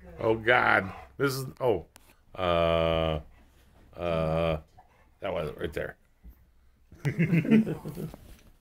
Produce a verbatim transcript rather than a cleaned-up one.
Oh God, this is oh, uh, uh, that was it right there.